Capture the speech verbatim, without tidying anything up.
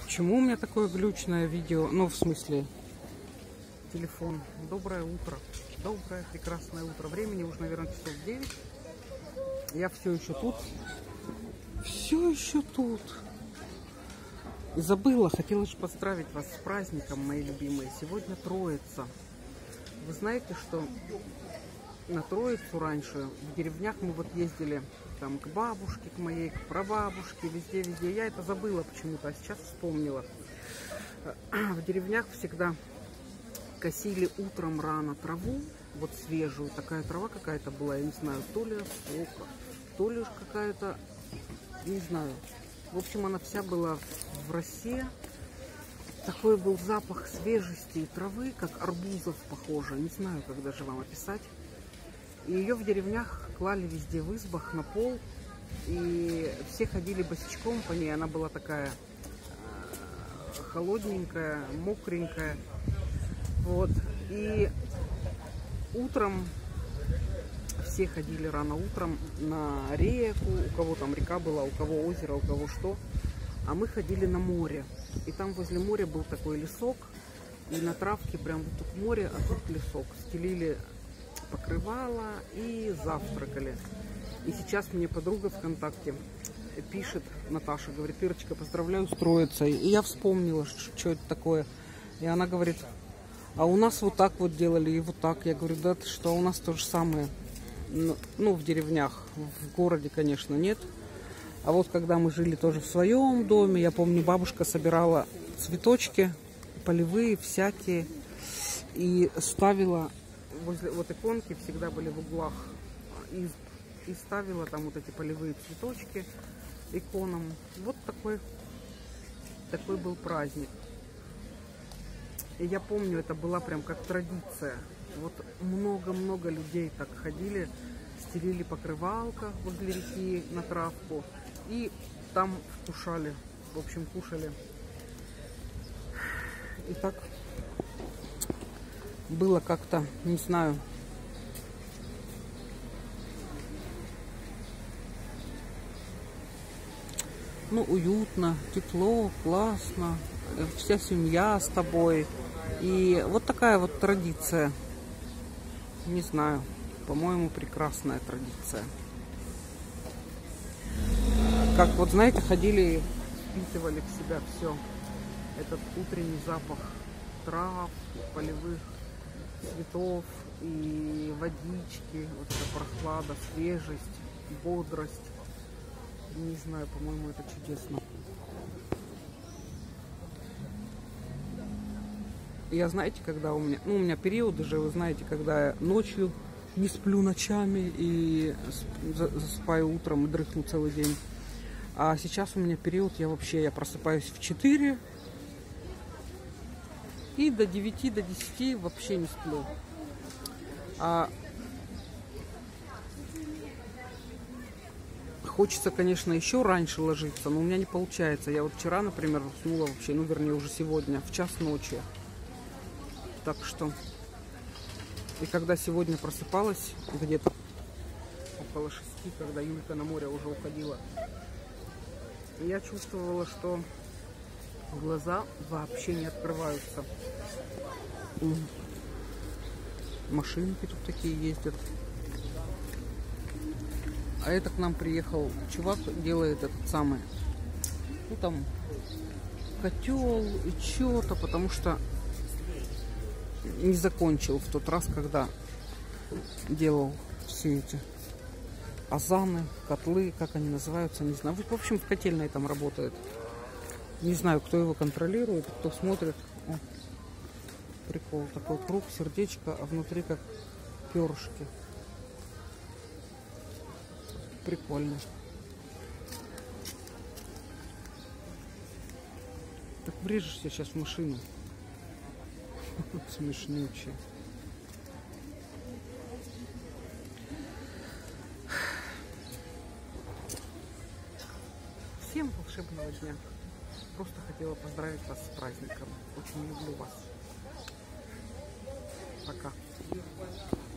Почему у меня такое глючное видео? Ну, в смысле, телефон. Доброе утро. Доброе, прекрасное утро. Времени уже, наверное, часов девять. Я все еще тут. Все еще тут. И забыла, хотела же поздравить вас с праздником, мои любимые. Сегодня Троица. Вы знаете, что на Троицу раньше в деревнях мы вот ездили там к бабушке, к моей, к прабабушке, везде-везде. Я это забыла почему-то, а сейчас вспомнила. В деревнях всегда косили утром рано траву, вот свежую. Такая трава какая-то была, я не знаю, то ли осока, то ли уж какая-то, не знаю. В общем, она вся была в росе. Такой был запах свежести и травы, как арбузов похоже. Не знаю, как даже вам описать. И ее в деревнях клали везде в избах на пол. И все ходили босичком по ней. Она была такая холодненькая, мокренькая. Вот. И утром все ходили рано утром на реку. У кого там река была, у кого озеро, у кого что. А мы ходили на море. И там возле моря был такой лесок. И на травке прям вот тут море, а тут лесок. Стелили покрывало и завтракали. И сейчас мне подруга ВКонтакте пишет, Наташа, говорит: Ирочка, поздравляю с Троицей. И я вспомнила, что это такое. И она говорит: а у нас вот так вот делали и вот так. Я говорю: да ты что, у нас то же самое. Ну, в деревнях, в городе, конечно, нет. А вот когда мы жили тоже в своем доме, я помню, бабушка собирала цветочки полевые всякие и ставила возле, вот иконки всегда были в углах, и, и ставила там вот эти полевые цветочки иконам. Вот такой, такой был праздник. И я помню, это была прям как традиция. Вот много-много людей так ходили, стелили покрывалка возле реки на травку и там вкушали, в общем, кушали. И так было как-то, не знаю, ну, уютно, тепло, классно, вся семья с тобой. И вот такая вот традиция, не знаю, по-моему, прекрасная традиция. Как вот, знаете, ходили и впитывали в себя все. Этот утренний запах трав, полевых цветов и водички, вот эта прохлада, свежесть, бодрость. Не знаю, по-моему, это чудесно. Я, знаете, когда у меня, ну, у меня периоды же, вы знаете, когда я ночью не сплю ночами и засыпаю утром и дрыхну целый день. А сейчас у меня период, я вообще, я просыпаюсь в четыре и до девяти, до десяти вообще не сплю. А хочется, конечно, еще раньше ложиться, но у меня не получается. Я вот вчера, например, уснула вообще, ну, вернее, уже сегодня, в час ночи. Так что, и когда сегодня просыпалась, где-то около шести, когда Юлька на море уже уходила, я чувствовала, что глаза вообще не открываются. Машинки тут такие ездят. А это к нам приехал чувак, делает этот самый, ну, там, котел и что-то, потому что не закончил в тот раз, когда делал все эти азаны, котлы, как они называются, не знаю. В общем, в котельной там работает. Не знаю, кто его контролирует, кто смотрит. О, прикол, такой круг, сердечко, а внутри как перышки. Прикольно. Так врежешься сейчас в машину. Смешнючий. Всем волшебного дня. Просто хотела поздравить вас с праздником. Очень люблю вас. Пока.